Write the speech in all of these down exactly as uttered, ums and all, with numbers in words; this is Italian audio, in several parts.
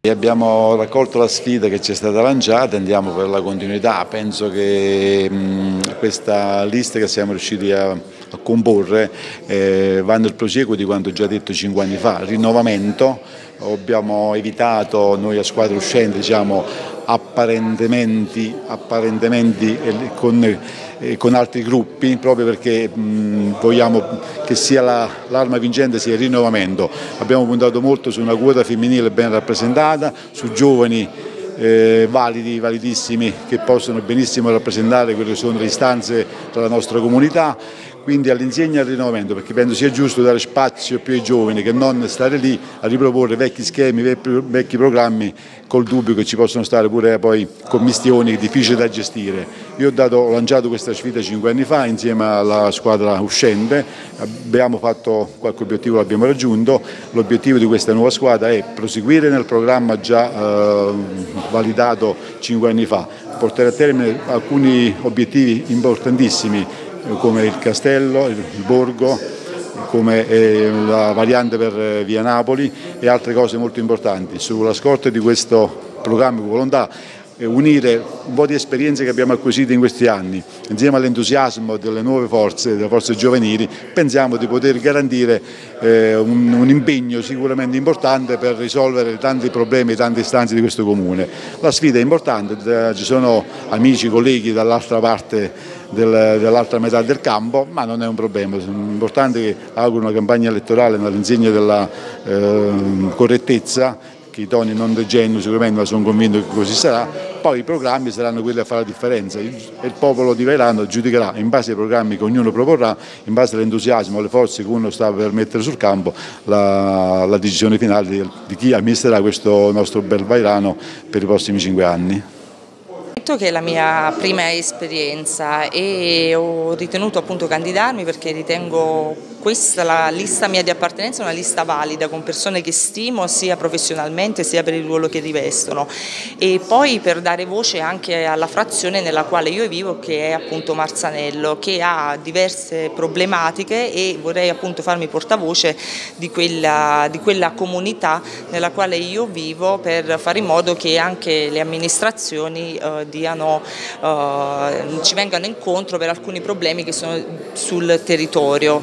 Abbiamo raccolto la sfida che ci è stata lanciata e andiamo per la continuità. Penso che mh, questa lista che siamo riusciti a, a comporre eh, va nel prosieguo di quanto già detto cinque anni fa, rinnovamento. Abbiamo evitato noi a squadra uscente diciamo, apparentamenti, apparentamenti con, eh, con altri gruppi proprio perché mh, vogliamo che sia la, l'arma vincente sia il rinnovamento. Abbiamo puntato molto su una quota femminile ben rappresentata, su giovani eh, validi, validissimi che possono benissimo rappresentare quelle che sono le istanze della nostra comunità. Quindi all'insegna al rinnovamento, perché penso sia giusto dare spazio più ai giovani che non stare lì a riproporre vecchi schemi, vecchi programmi col dubbio che ci possono stare pure poi commistioni difficili da gestire. Io ho, dato, ho lanciato questa sfida cinque anni fa insieme alla squadra uscente, abbiamo fatto qualche obiettivo, l'abbiamo raggiunto, l'obiettivo di questa nuova squadra è proseguire nel programma già eh, validato cinque anni fa, portare a termine alcuni obiettivi importantissimi come il castello, il borgo, come eh, la variante per via Napoli e altre cose molto importanti. Sulla scorta di questo programma di volontà eh, unire un po' di esperienze che abbiamo acquisito in questi anni, insieme all'entusiasmo delle nuove forze, delle forze giovanili, pensiamo di poter garantire eh, un, un impegno sicuramente importante per risolvere tanti problemi, tante istanze di questo comune. La sfida è importante, ci sono amici, colleghi dall'altra parte Del, dell'altra metà del campo, ma non è un problema. È importante che auguro una campagna elettorale nell'insegna della eh, correttezza, che i toni non degenerino sicuramente, ma sono convinto che così sarà. Poi i programmi saranno quelli a fare la differenza e il popolo di Vairano giudicherà in base ai programmi che ognuno proporrà, in base all'entusiasmo, alle forze che uno sta per mettere sul campo, la, la decisione finale di, di chi amministrerà questo nostro bel Vairano per i prossimi cinque anni. Che è la mia prima esperienza e ho ritenuto appunto candidarmi perché ritengo questa, la lista mia di appartenenza, una lista valida con persone che stimo sia professionalmente sia per il ruolo che rivestono e poi per dare voce anche alla frazione nella quale io vivo, che è appunto Marzanello, che ha diverse problematiche e vorrei appunto farmi portavoce di quella, di quella comunità nella quale io vivo per fare in modo che anche le amministrazioni eh, diano, eh, ci vengano incontro per alcuni problemi che sono sul territorio.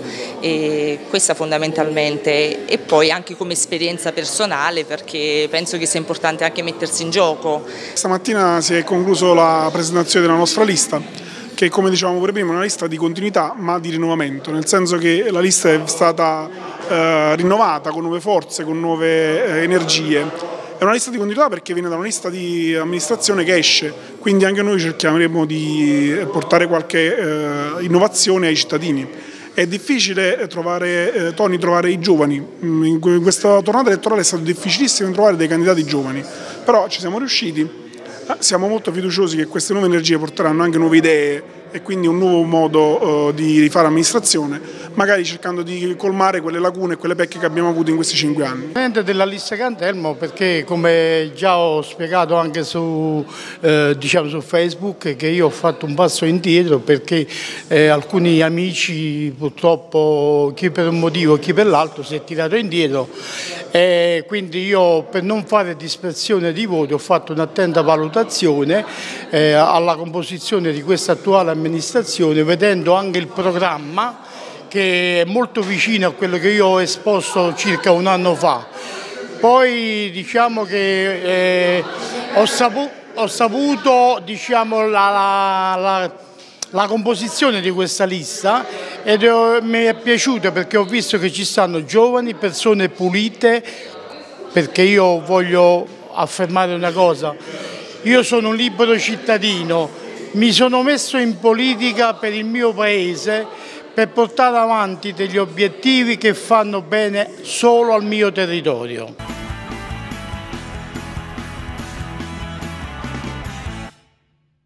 E questa fondamentalmente, e poi anche come esperienza personale perché penso che sia importante anche mettersi in gioco. Stamattina si è concluso la presentazione della nostra lista che, come dicevamo pure prima, è una lista di continuità ma di rinnovamento, nel senso che la lista è stata eh, rinnovata con nuove forze, con nuove eh, energie. È una lista di continuità perché viene da una lista di amministrazione che esce, quindi anche noi cercheremo di portare qualche eh, innovazione ai cittadini. È difficile trovare, eh, Toni, trovare i giovani, in questa tornata elettorale è stato difficilissimo trovare dei candidati giovani, però ci siamo riusciti, siamo molto fiduciosi che queste nuove energie porteranno anche nuove idee e quindi un nuovo modo uh, di fare amministrazione, magari cercando di colmare quelle lacune e quelle pecche che abbiamo avuto in questi cinque anni. Della lista Cantelmo perché, come già ho spiegato anche su, eh, diciamo su Facebook, che io ho fatto un passo indietro perché eh, alcuni amici purtroppo, chi per un motivo chi per l'altro, si è tirato indietro e quindi io, per non fare dispersione di voti, ho fatto un'attenta valutazione eh, alla composizione di questa attuale amministrazione, vedendo anche il programma che è molto vicino a quello che io ho esposto circa un anno fa. Poi diciamo che eh, ho, sapu ho saputo diciamo, la, la, la, la composizione di questa lista ed è, mi è piaciuta perché ho visto che ci stanno giovani, persone pulite, perché io voglio affermare una cosa, io sono un libero cittadino, mi sono messo in politica per il mio paese, per portare avanti degli obiettivi che fanno bene solo al mio territorio.